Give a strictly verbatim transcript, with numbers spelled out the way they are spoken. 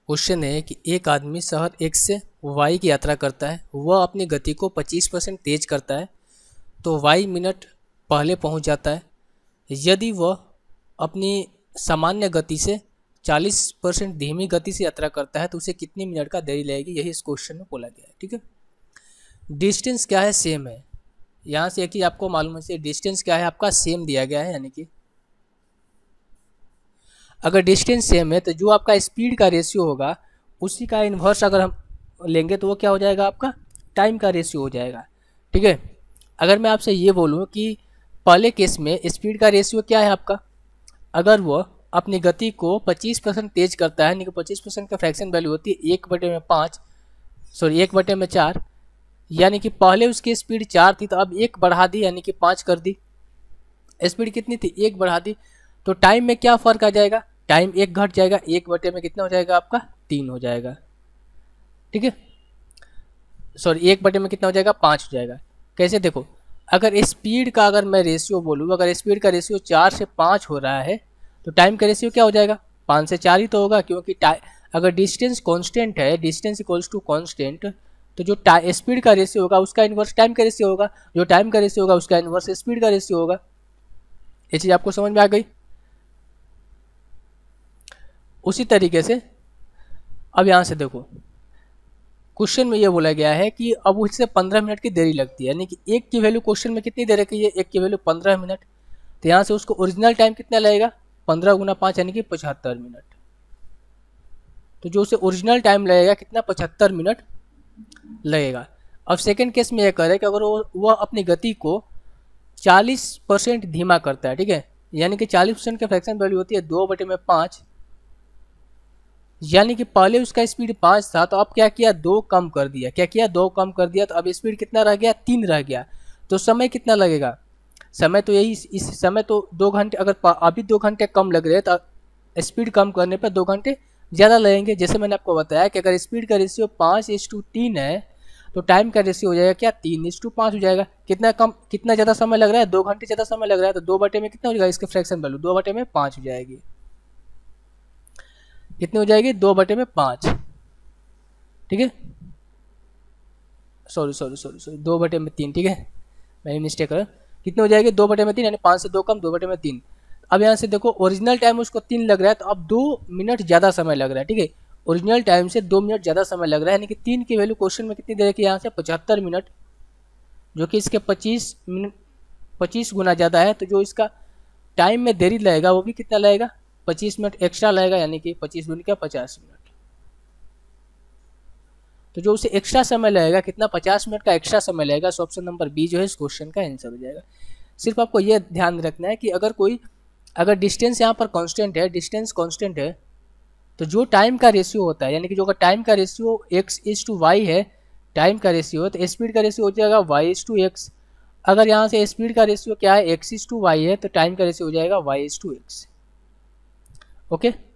Question है कि एक आदमी शहर एक्स से वाई की यात्रा करता है। वह अपनी गति को पच्चीस परसेंट तेज करता है तो वाई मिनट पहले पहुंच जाता है। यदि वह अपनी सामान्य गति से चालीस परसेंट धीमी गति से यात्रा करता है तो उसे कितनी मिनट का देरी लगेगी, यही इस क्वेश्चन में बोला गया है। ठीक है, डिस्टेंस क्या है, सेम है। यहाँ से एक ही आपको मालूम है, डिस्टेंस क्या है आपका, सेम दिया गया है। यानी कि अगर डिस्टेंस सेम है तो जो आपका स्पीड का रेशियो होगा उसी का इन्वर्स अगर हम लेंगे तो वो क्या हो जाएगा, आपका टाइम का रेशियो हो जाएगा। ठीक है, अगर मैं आपसे ये बोलूँ कि पहले केस में स्पीड का रेशियो क्या है आपका, अगर वो अपनी गति को पच्चीस परसेंट तेज करता है, यानी कि पच्चीस परसेंट का फ्रैक्शन वैल्यू होती है एक बटे में पाँच सॉरी एक बटे में चार, यानी कि पहले उसकी स्पीड चार थी तो अब एक बढ़ा दी यानी कि पाँच कर दी। स्पीड कितनी थी, एक बढ़ा दी, तो टाइम में क्या फ़र्क आ जाएगा, टाइम एक घट जाएगा, एक बटे में कितना हो जाएगा आपका, तीन हो जाएगा। ठीक है, सॉरी एक बटे में कितना हो जाएगा, पाँच हो जाएगा। कैसे, देखो अगर स्पीड का अगर मैं रेशियो बोलूँ, अगर स्पीड का रेशियो चार से पाँच हो रहा है तो टाइम का रेशियो क्या हो जाएगा, पाँच से चार ही तो होगा, क्योंकि अगर डिस्टेंस कांस्टेंट है, डिस्टेंस इक्वल्स टू कांस्टेंट, तो जो स्पीड का रेशियो होगा उसका इन्वर्स टाइम का रेशियो होगा, जो टाइम का रेशियो होगा उसका इन्वर्स स्पीड का रेशियो होगा। ये चीज़ आपको समझ में आ गई। उसी तरीके से अब यहाँ से देखो, क्वेश्चन में ये बोला गया है कि अब उससे पंद्रह मिनट की देरी लगती है, यानी कि एक की वैल्यू क्वेश्चन में कितनी दे रखी है, एक की वैल्यू पंद्रह मिनट, तो यहाँ से उसको ओरिजिनल टाइम कितना लगेगा, पंद्रह गुना पाँच यानी कि पचहत्तर मिनट। तो जो उसे ओरिजिनल टाइम लगेगा कितना, पचहत्तर मिनट लगेगा। अब सेकेंड केस में यह कह रहा है कि अगर वो वह अपनी गति को चालीस परसेंट धीमा करता है, ठीक है, यानी कि चालीस परसेंट का फ्रैक्शन वैल्यू होती है दो बटे में पाँच, यानी कि पहले उसका स्पीड पाँच था तो अब क्या किया, दो कम कर दिया, क्या किया, दो कम कर दिया, तो अब स्पीड कितना रह गया, तीन रह गया। तो समय कितना लगेगा, समय तो यही, इस समय तो दो घंटे, अगर अभी दो घंटे कम लग रहे हैं तो स्पीड कम करने पर दो घंटे ज़्यादा लगेंगे। जैसे मैंने आपको बताया कि अगर स्पीड का रेशियो पाँच इस टू तीन है तो टाइम का रेशियो हो जाएगा क्या, तीन इस टू पाँच हो जाएगा। कितना कम, कितना ज़्यादा समय लग रहा है, दो घंटे ज़्यादा समय लग रहा है, तो दो बटे में कितना हो जाएगा, इसके फ्रैक्शन वैल्यू दो बटे में पाँच हो जाएगी। कितनी हो जाएगी, दो बटे में पाँच। ठीक है, सॉरी सॉरी सॉरी सॉरी दो बटे में तीन। ठीक है, मैंने मिस्टेक कर, कितनी हो जाएगी, दो बटे में तीन, यानी पाँच से दो कम, दो बटे में तीन। अब यहाँ से देखो ओरिजिनल टाइम उसको तीन लग रहा है तो अब दो मिनट ज़्यादा समय लग रहा है। ठीक है, ओरिजिनल टाइम से दो मिनट ज़्यादा समय लग रहा है, यानी कि तीन की वैल्यू क्वेश्चन में कितनी दे रखी है, यहाँ से पचहत्तर मिनट, जो कि इसके पच्चीस मिनट पच्चीस गुना ज़्यादा है। तो जो इसका टाइम में देरी लगेगा वो भी कितना लगेगा, पच्चीस मिनट एक्स्ट्रा लगेगा, यानी कि पच्चीस गुना क्या, पचास मिनट। तो जो उसे एक्स्ट्रा समय लगेगा कितना, पचास मिनट का एक्स्ट्रा समय लगेगा। सो ऑप्शन नंबर बी जो है इस क्वेश्चन का आंसर हो जाएगा। सिर्फ आपको यह ध्यान रखना है कि अगर कोई अगर डिस्टेंस यहाँ पर कांस्टेंट है, डिस्टेंस कांस्टेंट है, तो जो टाइम का रेशियो होता है, यानी कि जो अगर टाइम का ratio X is to Y है, टाइम का रेशियो है, तो स्पीड का रेशियो हो जाएगा वाई इज टू एक्स। अगर यहाँ से स्पीड का रेशियो क्या है, एक्स इज टू वाई है, तो टाइम का रेशियो हो जाएगा Y is to X. Okay.